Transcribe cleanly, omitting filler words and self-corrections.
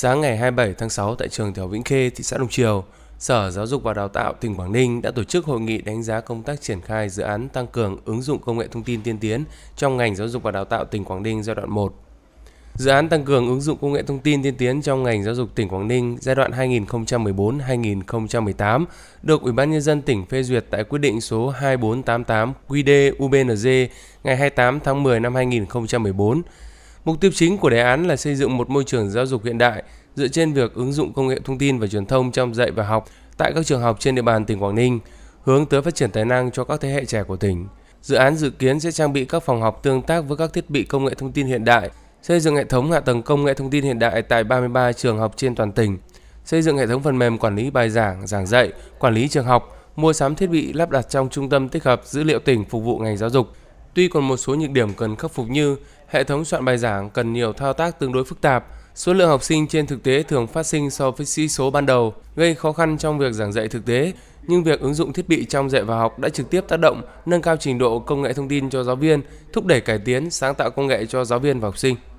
Sáng ngày 27 tháng 6 tại trường Tiểu Vĩnh Khê, thị xã Đông Triều, Sở Giáo dục và Đào tạo tỉnh Quảng Ninh đã tổ chức hội nghị đánh giá công tác triển khai dự án tăng cường ứng dụng công nghệ thông tin tiên tiến trong ngành giáo dục và đào tạo tỉnh Quảng Ninh giai đoạn 1. Dự án tăng cường ứng dụng công nghệ thông tin tiên tiến trong ngành giáo dục tỉnh Quảng Ninh giai đoạn 2014-2018 được Ủy ban Nhân dân tỉnh phê duyệt tại quyết định số 2488 QĐ-UBND ngày 28 tháng 10 năm 2014. Mục tiêu chính của đề án là xây dựng một môi trường giáo dục hiện đại dựa trên việc ứng dụng công nghệ thông tin và truyền thông trong dạy và học tại các trường học trên địa bàn tỉnh Quảng Ninh, hướng tới phát triển tài năng cho các thế hệ trẻ của tỉnh. Dự án dự kiến sẽ trang bị các phòng học tương tác với các thiết bị công nghệ thông tin hiện đại, xây dựng hệ thống hạ tầng công nghệ thông tin hiện đại tại 33 trường học trên toàn tỉnh, xây dựng hệ thống phần mềm quản lý bài giảng, giảng dạy, quản lý trường học, mua sắm thiết bị lắp đặt trong trung tâm tích hợp dữ liệu tỉnh phục vụ ngành giáo dục. Tuy còn một số nhược điểm cần khắc phục như hệ thống soạn bài giảng cần nhiều thao tác tương đối phức tạp, số lượng học sinh trên thực tế thường phát sinh so với sĩ số ban đầu, gây khó khăn trong việc giảng dạy thực tế, nhưng việc ứng dụng thiết bị trong dạy và học đã trực tiếp tác động, nâng cao trình độ công nghệ thông tin cho giáo viên, thúc đẩy cải tiến, sáng tạo công nghệ cho giáo viên và học sinh.